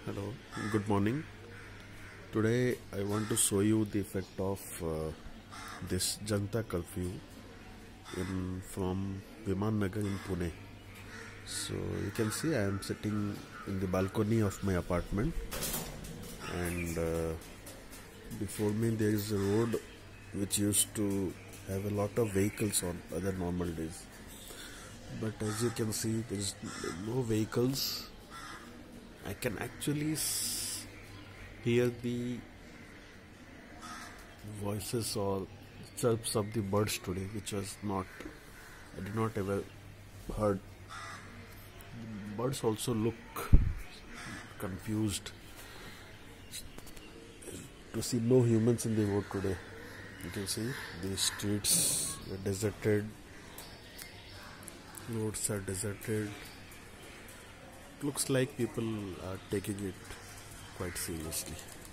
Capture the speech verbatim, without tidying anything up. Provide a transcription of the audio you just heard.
Hello, good morning. Today I want to show you the effect of uh, this Janta curfew in from Viman Nagar in Pune. So you can see I am sitting in the balcony of my apartment, and uh, before me there is a road which used to have a lot of vehicles on other normal days. But as you can see, there is no vehicles. I can actually s- hear the voices or chirps of the birds today, which was not, I did not ever heard. Birds also look confused to see no humans in the road today. You can see the streets were deserted, roads are deserted. Looks like people are taking it quite seriously.